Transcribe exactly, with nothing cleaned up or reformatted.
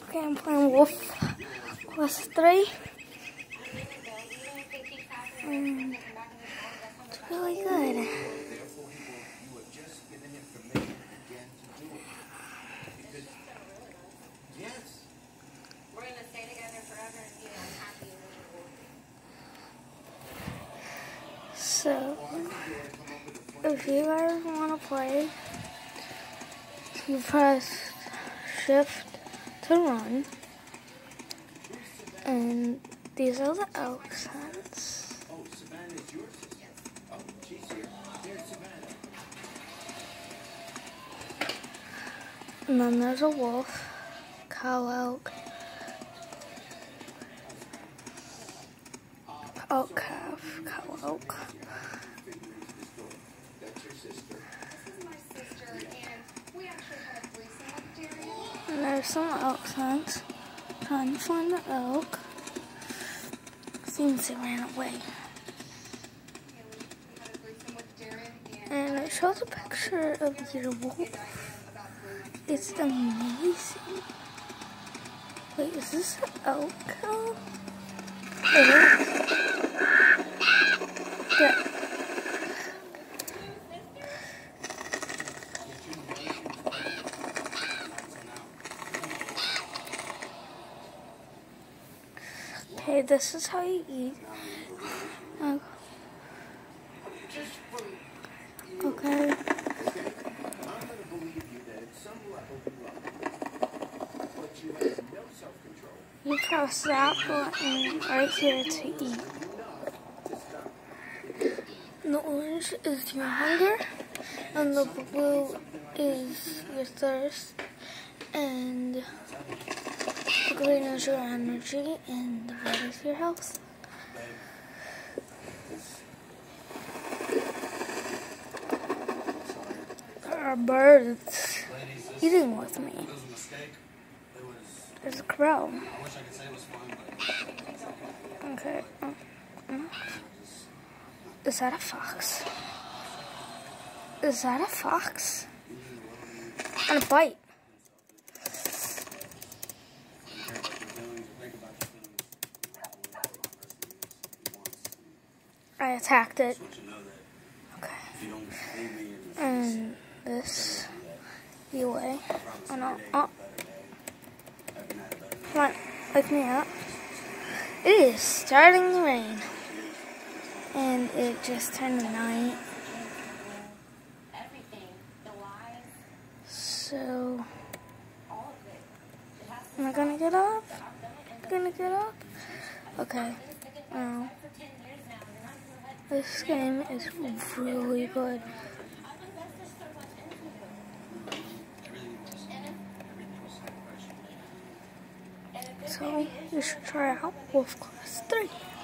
Okay, I'm playing Wolf Quest three. Um, it's really good. So, if you guys want to play, you press shift to run, and these are the accents. And then there's a wolf, cow elk, elk calf, cow elk. And there's some elk signs. Trying to find the elk. Seems they ran away. And it shows a picture of your wolf. It's amazing. Wait, is this an elk cow? It is. Yeah. Okay, this is how you eat. Uh, okay. You press that button right here to eat. And the orange is your hunger, and the blue is your thirst, and the green is your energy, and the red is your health. There are birds eating with me. There's a crow. Okay. Uh, uh. Is that a fox? Is that a fox? And a bite. I attacked it. Okay. And this you way. Oh no. Oh. Come on, wake me up. It is starting to rain. And it just turned night. So, am I gonna get up? Gonna get up? Okay. Now, this game is really good. So, you should try out Wolf Quest three.